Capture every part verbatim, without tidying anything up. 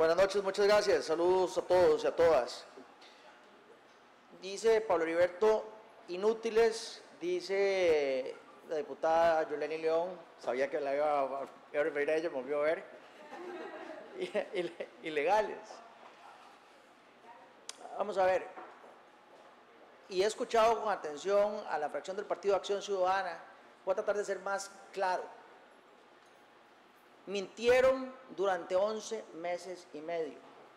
Buenas noches, muchas gracias. Saludos a todos y a todas. Dice Pablo Heriberto, inútiles, dice la diputada Yoleni León, sabía que la iba a, iba a referir a ella, me volvió a ver, ilegales. Vamos a ver, y he escuchado con atención a la fracción del Partido de Acción Ciudadana, voy a tratar de ser más claro. Mintieron durante once meses y medio.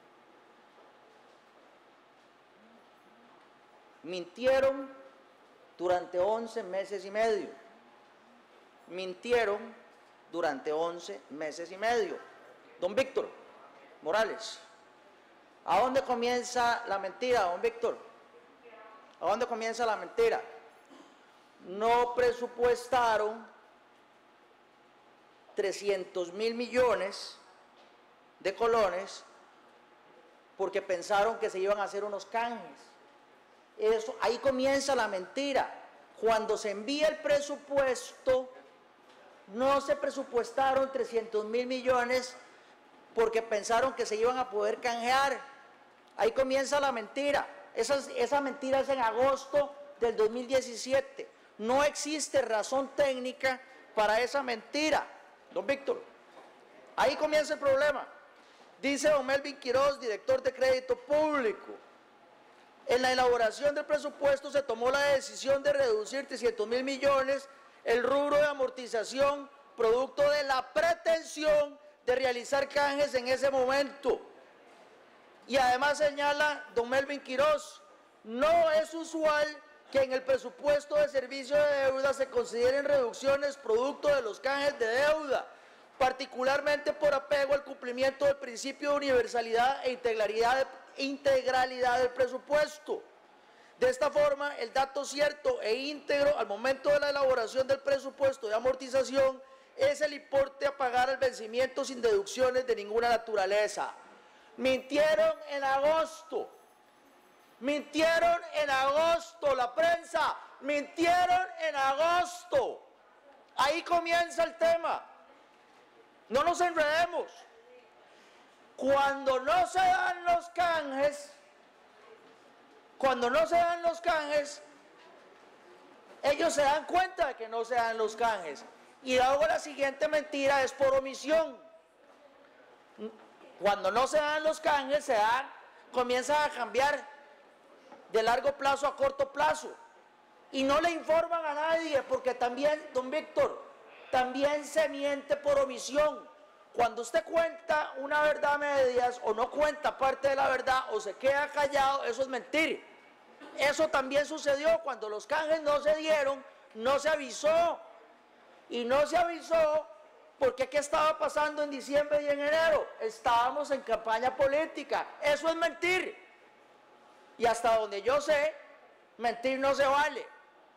Mintieron durante once meses y medio. Mintieron durante once meses y medio. Don Víctor Morales, ¿a dónde comienza la mentira, don Víctor? ¿A dónde comienza la mentira? No presupuestaron trescientos mil millones de colones porque pensaron que se iban a hacer unos canjes. Eso, ahí comienza la mentira. Cuando se envía el presupuesto, no se presupuestaron trescientos mil millones porque pensaron que se iban a poder canjear. Ahí comienza la mentira. Esa, esa mentira es en agosto del dos mil diecisiete. No existe razón técnica para esa mentira. Don Víctor, ahí comienza el problema. Dice don Melvin Quiroz, director de Crédito Público, en la elaboración del presupuesto se tomó la decisión de reducir trescientos mil millones el rubro de amortización producto de la pretensión de realizar canjes en ese momento. Y además señala don Melvin Quiroz, no es usual que en el presupuesto de servicio de deuda se consideren reducciones producto de los canjes de deuda, particularmente por apego al cumplimiento del principio de universalidad e integralidad, integralidad del presupuesto. De esta forma, el dato cierto e íntegro al momento de la elaboración del presupuesto de amortización es el importe a pagar al vencimiento sin deducciones de ninguna naturaleza. Mintieron en agosto. Mintieron en agosto, la prensa, mintieron en agosto. Ahí comienza el tema. No nos enredemos. Cuando no se dan los canjes, cuando no se dan los canjes, ellos se dan cuenta de que no se dan los canjes. Y luego la siguiente mentira es por omisión. Cuando no se dan los canjes, se dan, comienzan a cambiar de largo plazo a corto plazo y no le informan a nadie, porque también, don Víctor, también se miente por omisión. Cuando usted cuenta una verdad a medias o no cuenta parte de la verdad o se queda callado, eso es mentir. Eso también sucedió cuando los canjes no se dieron, no se avisó. Y no se avisó porque ¿qué estaba pasando en diciembre y en enero? Estábamos en campaña política. Eso es mentir. Y hasta donde yo sé, mentir no se vale.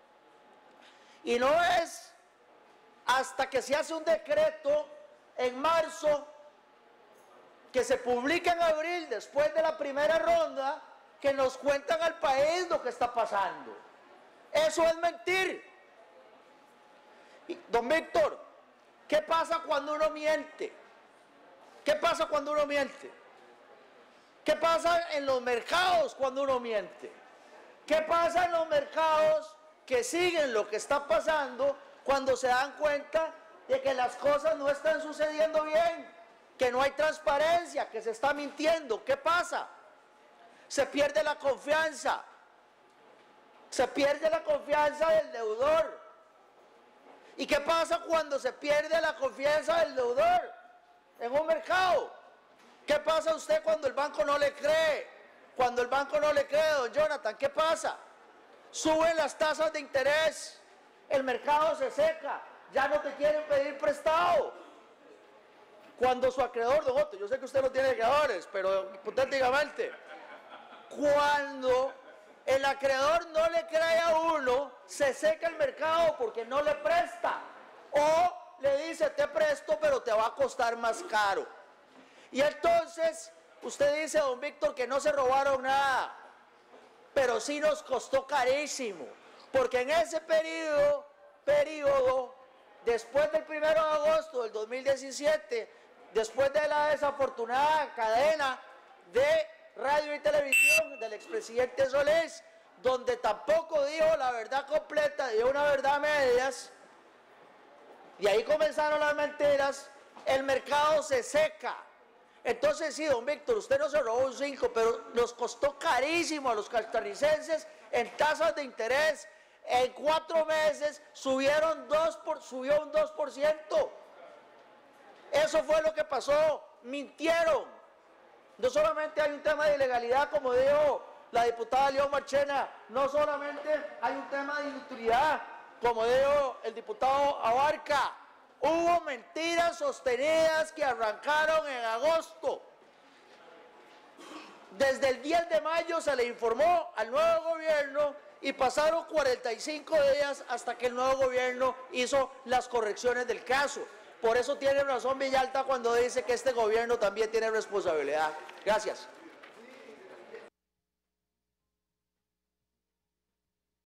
Y no es hasta que se hace un decreto en marzo, que se publica en abril, después de la primera ronda, que nos cuentan al país lo que está pasando. Eso es mentir. Y, don Víctor, ¿qué pasa cuando uno miente? ¿Qué pasa cuando uno miente? ¿Qué pasa en los mercados cuando uno miente? ¿Qué pasa en los mercados que siguen lo que está pasando cuando se dan cuenta de que las cosas no están sucediendo bien, que no hay transparencia, que se está mintiendo? ¿Qué pasa? Se pierde la confianza. Se pierde la confianza del deudor. ¿Y qué pasa cuando se pierde la confianza del deudor en un mercado? ¿Qué pasa a usted cuando el banco no le cree? Cuando el banco no le cree, don Jonathan, ¿qué pasa? Suben las tasas de interés, el mercado se seca, ya no te quieren pedir prestado. Cuando su acreedor, don Otto, yo sé que usted no tiene acreedores, pero hipotéticamente, cuando el acreedor no le cree a uno, se seca el mercado porque no le presta. O le dice, te presto, pero te va a costar más caro. Y entonces, usted dice, don Víctor, que no se robaron nada, pero sí nos costó carísimo, porque en ese periodo, periodo, después del primero de agosto del dos mil diecisiete, después de la desafortunada cadena de radio y televisión del expresidente Solís, donde tampoco dijo la verdad completa, dijo una verdad a medias, y ahí comenzaron las mentiras, el mercado se seca. Entonces sí, don Víctor, usted no se robó un cinco, pero nos costó carísimo a los costarricenses en tasas de interés. En cuatro meses subieron dos por, subió un dos por ciento. Eso fue lo que pasó, mintieron. No solamente hay un tema de ilegalidad, como dijo la diputada León Marchena, no solamente hay un tema de inutilidad, como dijo el diputado Abarca, hubo mentiras sostenidas que arrancaron en agosto. Desde el diez de mayo se le informó al nuevo gobierno y pasaron cuarenta y cinco días hasta que el nuevo gobierno hizo las correcciones del caso. Por eso tiene razón Villalta cuando dice que este gobierno también tiene responsabilidad. Gracias.